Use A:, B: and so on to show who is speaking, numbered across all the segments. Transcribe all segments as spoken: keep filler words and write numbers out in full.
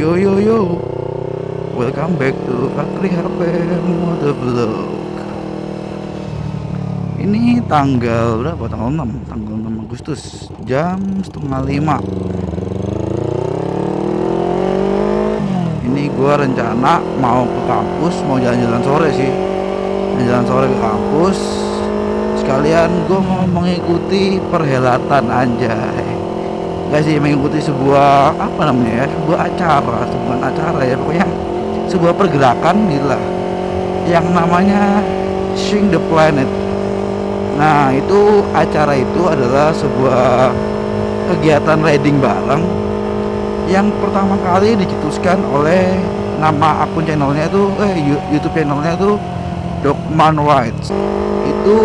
A: Yo yo yo, welcome back to Fakri H P Motovlog. Ini tanggal berapa? Tanggal enam, tanggal enam Agustus, jam setengah lima. Ini gua rencana mau ke kampus, mau jalan-jalan sore sih. Jalan sore ke kampus. Sekalian gua mau mengikuti perhelatan anjay. Gak sih, mengikuti sebuah apa namanya ya, sebuah acara, sebuah acara ya pokoknya sebuah pergerakan gitu lah, yang namanya Sing the Planet. Nah itu acara itu adalah sebuah kegiatan riding bareng yang pertama kali dicetuskan oleh nama akun channelnya itu eh YouTube channelnya itu Dogman Rides. Itu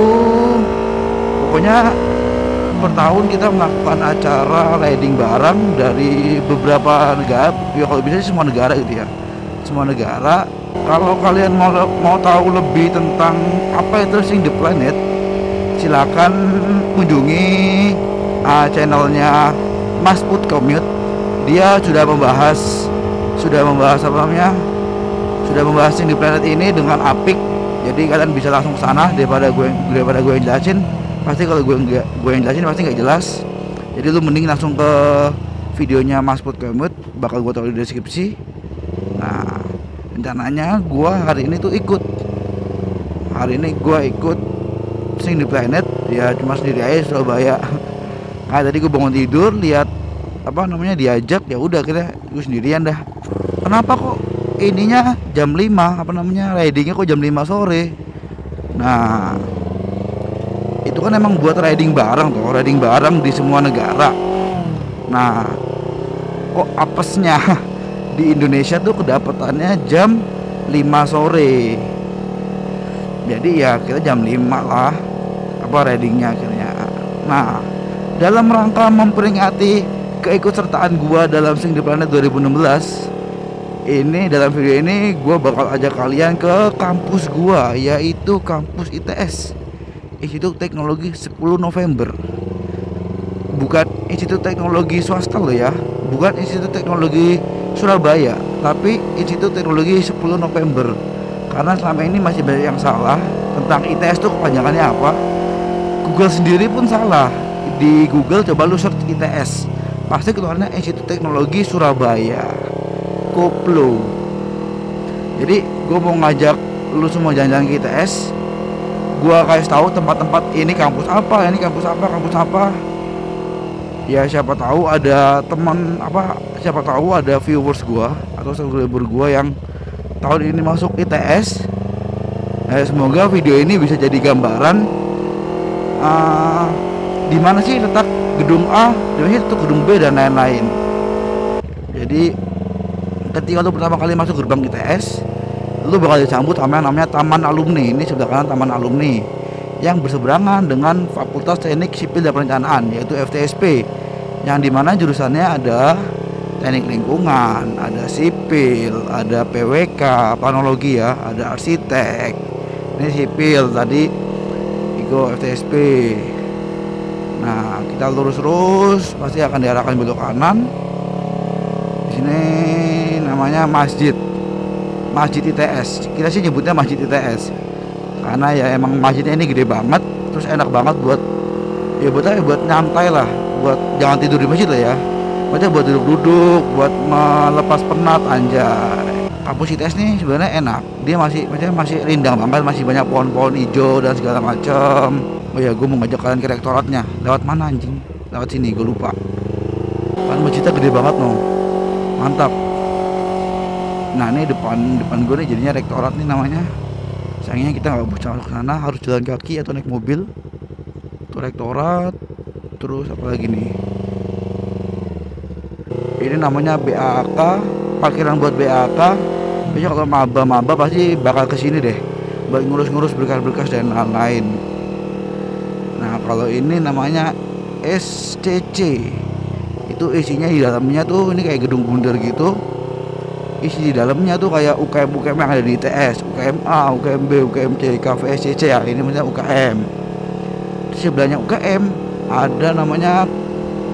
A: pokoknya per tahun kita melakukan acara riding bareng dari beberapa negara, ya kalau bisa semua negara gitu ya, semua negara. Kalau kalian mau mau tahu lebih tentang apa itu Sing the Planet, silakan kunjungi uh, channelnya Mas Put Commute. Dia sudah membahas sudah membahas apa namanya sudah membahas Sing the Planet ini dengan apik. Jadi kalian bisa langsung ke sana daripada gue daripada gue jelasin. Pasti kalau gue nggak gue yang jelasin pasti nggak jelas. Jadi lu mending langsung ke videonya Mas Put Commute, bakal gue taruh di deskripsi. Nah rencananya gue hari ini tuh ikut hari ini gue ikut Sing the Planet ya, cuma sendiri aja Surabaya. Nah tadi gue bangun tidur lihat apa namanya diajak, ya udah kita gue sendirian dah. Kenapa kok ininya jam lima, apa namanya ridingnya kok jam lima sore? Nah itu kan emang buat riding bareng tuh, riding bareng di semua negara. Nah kok apesnya di Indonesia tuh kedapatannya jam lima sore. Jadi ya kita jam lima lah apa ridingnya akhirnya. Nah dalam rangka memperingati keikutsertaan gua dalam Sing the Planet dua ribu enam belas, ini dalam video ini gua bakal ajak kalian ke kampus gua, yaitu kampus I T S, Institut Teknologi sepuluh November. Bukan Institut Teknologi swasta loh ya, bukan Institut Teknologi Surabaya, tapi Institut Teknologi sepuluh November. Karena selama ini masih banyak yang salah tentang I T S tuh kepanjangannya apa. Google sendiri pun salah. Di Google coba lu search I T S, pasti keluarnya Institut Teknologi Surabaya, koplo. Jadi gue mau ngajak lu semua jalan-jalan ke I T S. Gua kasih tahu tempat-tempat ini kampus apa, ini kampus apa, kampus apa. Ya siapa tahu ada teman apa, siapa tahu ada viewers gua atau subscriber gua yang tahun ini masuk I T S. Eh, semoga video ini bisa jadi gambaran uh, di mana sih letak gedung A, di mana sih letak gedung B dan lain-lain. Jadi ketika lu pertama kali masuk gerbang I T S, lu bakal disambut sama yang namanya Taman Alumni. Ini sebelah kanan Taman Alumni yang berseberangan dengan Fakultas Teknik Sipil dan Perencanaan, yaitu F T S P, yang dimana jurusannya ada teknik lingkungan, ada sipil, ada P W K, planologi ya, ada arsitek. Ini sipil tadi itu F T S P. Nah kita lurus terus pasti akan diarahkan belok kanan. Di sini namanya masjid Masjid I T S. Kita sih nyebutnya Masjid I T S karena ya emang masjidnya ini gede banget, terus enak banget buat ya buat apa, buat nyantai lah, buat jangan tidur di masjid lah ya, maksudnya buat duduk-duduk, buat melepas penat anjay. Kampus I T S nih sebenarnya enak, dia masih maksudnya masih rindang banget, masih banyak pohon-pohon hijau dan segala macam. Oh ya gue mau ngajak kalian ke rektoratnya. Lewat mana anjing? Lewat sini, gue lupa. Kan masjidnya gede banget no, mantap. Nah ini depan depan gue nih jadinya rektorat nih namanya. Sayangnya kita nggak bisa masuk ke sana, harus jalan kaki atau naik mobil. Tuh rektorat. Terus apa lagi nih? Ini namanya B A K, parkiran buat B A K. Biasanya kalau maba-maba pasti bakal kesini deh, buat ngurus-ngurus berkas-berkas dan lain-lain. Nah kalau ini namanya S C C. Itu isinya di dalamnya tuh ini kayak gedung bundar gitu. Isi di dalamnya tuh kayak U K M U K M yang ada di I T S, U K M A, U K M B, U K M C, K V S C C ya. Ini maksudnya U K M. Di sebelahnya U K M ada namanya apa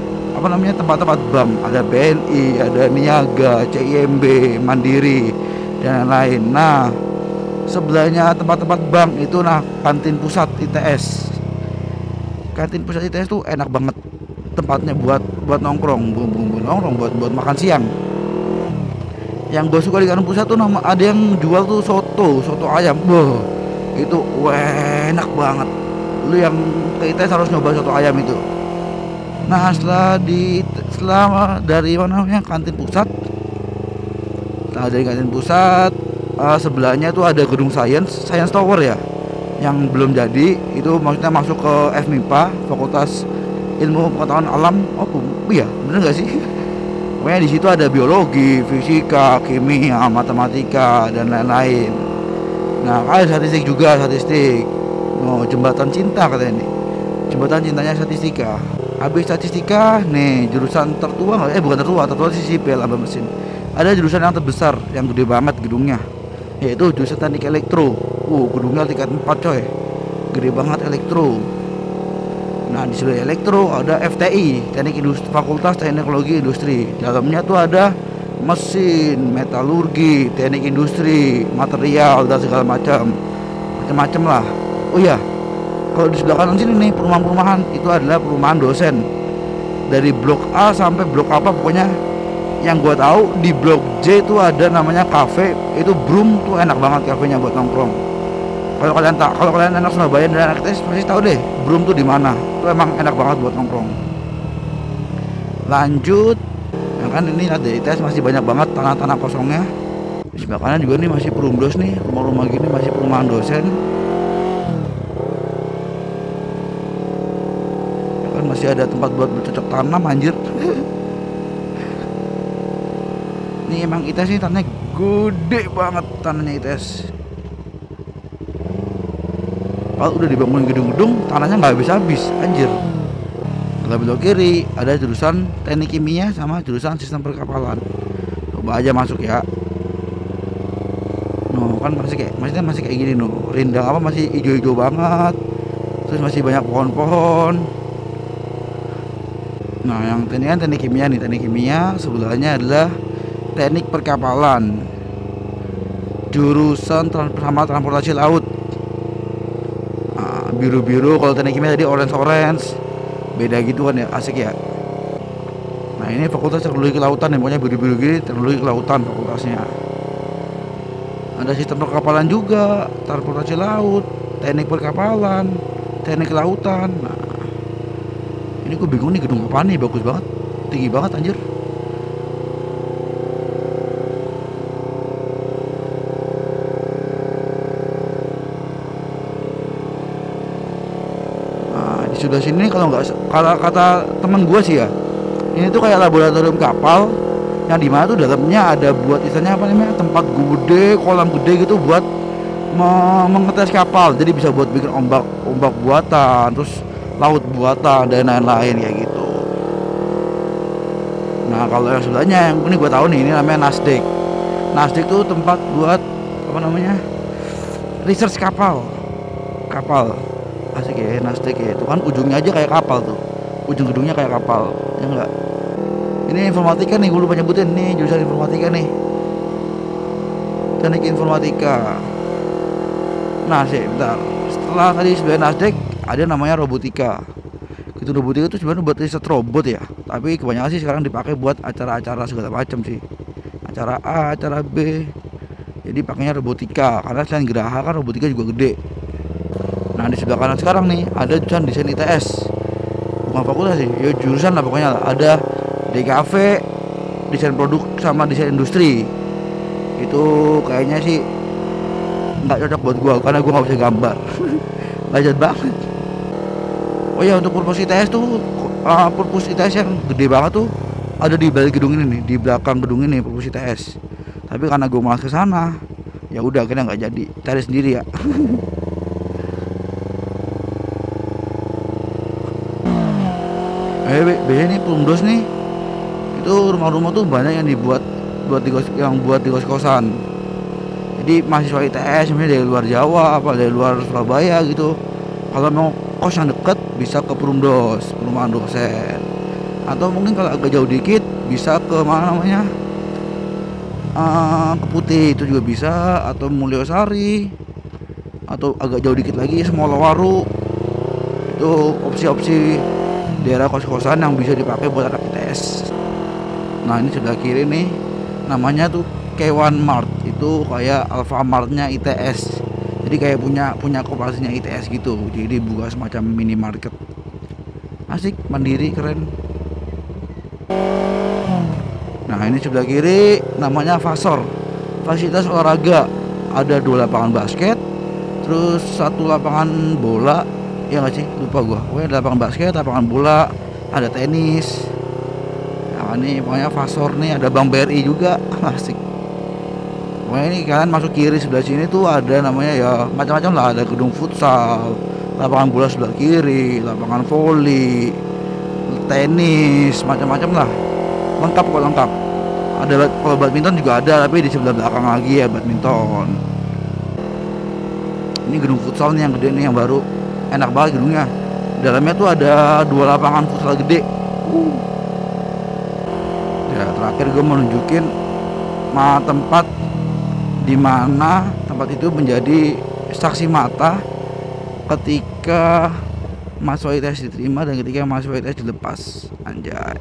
A: apa namanya tempat-tempat bank, ada B N I, ada Niaga, C I M B, Mandiri dan lain-lain. Nah, sebelahnya tempat-tempat bank itu nah kantin pusat I T S. Kantin pusat I T S tuh enak banget tempatnya buat buat nongkrong, buat nongkrong, buat buat makan siang. Yang gue suka di kantin pusat tuh nama ada yang jual tuh soto, soto ayam. Wah, itu wah, enak banget. Lu yang ke I T S harus nyoba soto ayam itu. Nah, setelah di selama dari mana namanya kantin pusat, nah dari kantin pusat uh, sebelahnya tuh ada gedung Science, Science Tower ya, yang belum jadi. Itu maksudnya masuk ke F M I P A, Fakultas Ilmu Pengetahuan Alam. Oh iya, bener nggak sih? Pokoknya di situ ada biologi, fisika, kimia, matematika dan lain-lain. Nah, ada statistik juga, statistik. Oh, jembatan cinta katanya nih. Jembatan cintanya statistika. Habis statistika, nih jurusan tertua nggak? Eh bukan tertua, tertua sih sipil laba mesin. Ada jurusan yang terbesar, yang gede banget gedungnya, yaitu jurusan teknik elektro. Uh, gedungnya tingkat empat coy, gede banget elektro. Nah di sebelah elektro ada F T I, teknik industri, Fakultas Teknologi Industri. Dalamnya tuh ada mesin, metalurgi, teknik industri, material dan segala macam, macam-macam lah. Oh iya, kalau di sebelah kanan sini nih perumahan-perumahan itu adalah perumahan dosen. Dari blok A sampai blok apa pokoknya. Yang gua tahu di blok J itu ada namanya kafe, itu Broom tuh enak banget kafenya buat nongkrong. Kalau kalian tak, kalau kalian anak Surabaya dan anak I T S pasti tahu deh Broom tuh di mana. Itu emang enak banget buat nongkrong. Lanjut, ya kan ini ada I T S masih banyak banget tanah-tanah kosongnya. Di sebelah kanan juga nih masih perumdos nih, rumah-rumah gini masih perumahan dosen. Masih ada tempat buat bercocok tanam anjir. Ini emang I T S ini tanahnya gede banget, tanahnya I T S. Kalau udah dibangun gedung-gedung tanahnya nggak habis-habis anjir. Kalau belok kiri ada jurusan teknik kimia sama jurusan sistem perkapalan. Coba aja masuk ya. No kan masih kayak maksudnya masih kayak gini no, rindang apa masih hijau-hijau banget. Terus masih banyak pohon-pohon. Nah yang teknik kan teknik kimia nih, teknik kimia sebelahnya adalah teknik perkapalan, jurusan trans sama transportasi laut. Nah, biru-biru kalau teknik kimia tadi orange-orange, beda gitu kan ya, asik ya. Nah ini fakultas teknologi kelautan nih, pokoknya biru-biru gini teknologi kelautan fakultasnya. Ada sistem perkapalan juga, transportasi laut, teknik perkapalan, teknik kelautan. Nah, ini gue bingung nih gedung apa nih, bagus banget, tinggi banget anjir. Nah di sebelah sini kalau nggak kata kata teman gue sih ya, ini tuh kayak laboratorium kapal yang dimana tuh dalamnya ada buat istilahnya apa namanya tempat gede, kolam gede gitu buat mengetes kapal. Jadi bisa buat bikin ombak ombak buatan, terus laut buatan dan lain-lain kayak gitu. Nah kalau yang sebelahnya yang ini gue tahu nih, ini namanya Nasdaq. Nasdaq tuh tempat buat apa namanya research kapal, kapal asik ya Nasdaq ya. Itu kan ujungnya aja kayak kapal tuh, ujung gedungnya kayak kapal ya enggak. Ini informatika nih, gue lupa nyebutin nih jurusan informatika nih, teknik informatika. Nah sih bentar, setelah tadi sebelah Nasdaq ada namanya robotika. Gitu, robotika itu sebenarnya buat riset robot ya, tapi kebanyakan sih sekarang dipakai buat acara-acara segala macam sih, acara A, acara B. Jadi pakainya robotika karena selain geraha kan robotika juga gede. Nah di sebelah kanan sekarang nih ada jurusan desain I T S, bukan fakultas sih ya, jurusan lah pokoknya. Ada D K V, desain produk sama desain industri. Itu kayaknya sih nggak cocok buat gua karena gua nggak bisa gambar. Bajat banget. Oh ya untuk purpose I T S tuh, uh, purpose I T S yang gede banget tuh ada di balik gedung ini nih, di belakang gedung ini purpose I T S. Tapi karena gue malas ke sana, ya udah akhirnya nggak jadi, cari sendiri ya. Eh biasanya nih Plumdos nih, itu rumah-rumah tuh banyak yang dibuat buat di kos, yang buat di kos-kosan. Jadi mahasiswa I T S sebenarnya dari luar Jawa apa dari luar Surabaya gitu, kalau mau kos yang deket bisa ke Perumdos, perumahan dosen. Atau mungkin kalau agak jauh dikit bisa ke mana namanya, uh, ke Putih itu juga bisa, atau Mulyosari, atau agak jauh dikit lagi Semolawaru. Itu opsi-opsi daerah kos-kosan yang bisa dipakai buat anak I T S. Nah ini sebelah kiri nih namanya tuh Kewan Mart, itu kayak Alfamartnya I T S. Jadi kayak punya punya kooperasinya I T S gitu. Jadi buka semacam minimarket. Asik, mandiri, keren. Nah ini sebelah kiri namanya Fasor, fasilitas olahraga. Ada dua lapangan basket, terus satu lapangan bola, ya nggak sih, lupa gua. Pokoknya ada lapangan basket, lapangan bola, ada tenis. Nah ini pokoknya Fasor nih, ada Bank B R I juga. Asik. Pokoknya ini kalian masuk kiri sebelah sini tuh ada namanya ya macam-macam lah, ada gedung futsal, lapangan bola sebelah kiri, lapangan voli, tenis, macam-macam lah, lengkap kok, lengkap. Ada kalau badminton juga ada, tapi di sebelah belakang lagi ya badminton. Ini gedung futsal nih yang gede nih, yang baru, enak banget gedungnya. Dalamnya tuh ada dua lapangan futsal gede. Uh. Ya terakhir gue mau nunjukin ma tempat dimana tempat itu menjadi saksi mata ketika mahasiswa I T S diterima dan ketika mahasiswa I T S dilepas. Anjay.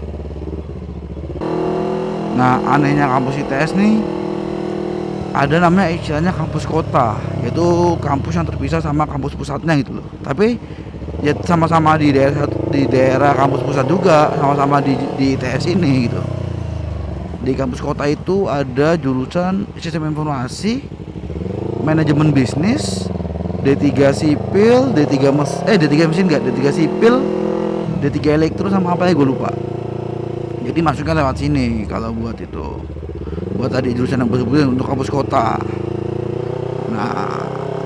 A: Nah anehnya kampus I T S nih, ada namanya istilahnya kampus kota, yaitu kampus yang terpisah sama kampus pusatnya gitu loh. Tapi ya sama-sama di daerah di daerah kampus pusat juga, sama-sama di, di I T S ini gitu. Di kampus kota itu ada jurusan sistem informasi, manajemen bisnis, D tiga sipil, D tiga mes eh D tiga mesin enggak, D tiga sipil, D tiga elektro, sama apa ya gue lupa. Jadi masuknya lewat sini kalau buat itu. Buat tadi jurusan yang gue untuk kampus kota. Nah,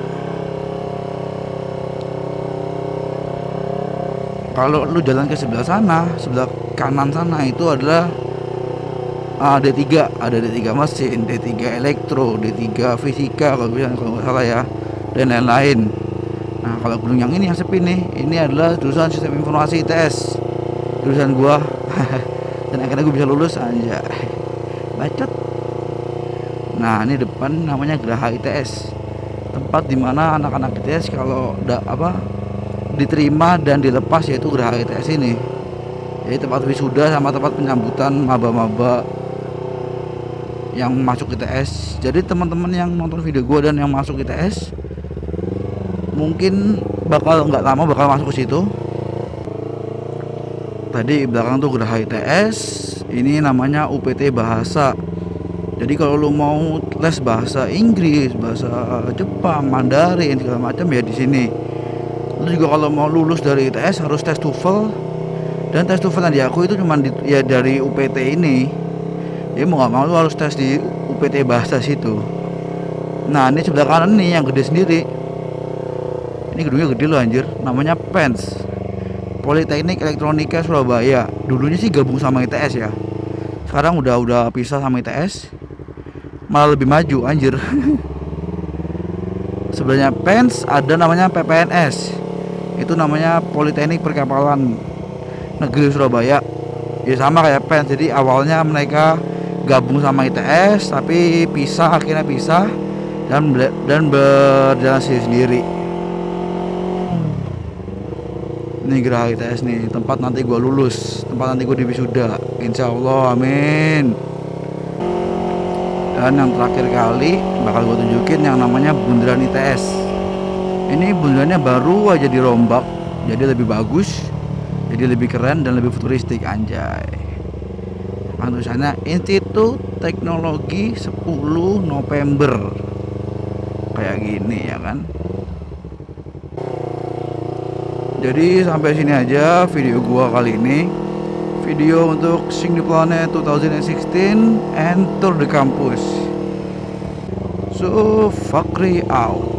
A: kalau lu jalan ke sebelah sana, sebelah kanan sana itu adalah uh, D tiga, ada D tiga mesin, D tiga elektro, D tiga fisika kalau bisa, kalau nggak salah ya, dan lain-lain. Nah, kalau gedung yang ini yang sepi nih, ini adalah jurusan sistem informasi I T S, jurusan gua. Dan akhirnya gue bisa lulus, anjay. Bacot. Nah, ini depan namanya Geraha I T S, tempat dimana anak-anak I T S kalau udah apa diterima dan dilepas, yaitu Geraha I T S ini. Jadi tempat wisuda sama tempat penyambutan maba-maba yang masuk I T S. Jadi teman-teman yang nonton video gue dan yang masuk I T S mungkin bakal nggak lama bakal masuk ke situ. Tadi belakang tuh Geraha I T S, ini namanya U P T Bahasa. Jadi kalau lu mau les bahasa Inggris, bahasa Jepang, Mandarin segala macam ya di sini. Lu juga kalau mau lulus dari I T S harus tes TOEFL, dan tes TOEFL yang diakui itu cuma di, ya dari U P T ini. Jadi mau nggak mau lu harus tes di U P T Bahasa situ. Nah ini sebelah kanan nih yang gede sendiri. Ini gedungnya gede loh anjir, namanya P E N S, Politeknik Elektronika Surabaya. Dulunya sih gabung sama I T S ya. Sekarang udah udah pisah sama I T S. Malah lebih maju anjir. Sebelahnya P E N S ada namanya P P N S. Itu namanya Politeknik Perkapalan Negeri Surabaya. Ya sama kayak P E N S. Jadi awalnya mereka gabung sama I T S tapi pisah, akhirnya pisah dan dan berjalan sendiri. Ini Geraha I T S nih, tempat nanti gue lulus, tempat nanti gue diwisuda, insya Allah, amin. Dan yang terakhir kali bakal gue tunjukin yang namanya bundaran I T S. Ini bundarannya baru aja dirombak, jadi lebih bagus, jadi lebih keren dan lebih futuristik, anjay. Tulisannya Institut Teknologi sepuluh November, kayak gini ya kan. Jadi sampai sini aja video gua kali ini. Video untuk Sing the Planet dua ribu enam belas and Tour de Campus. So, Fakri out.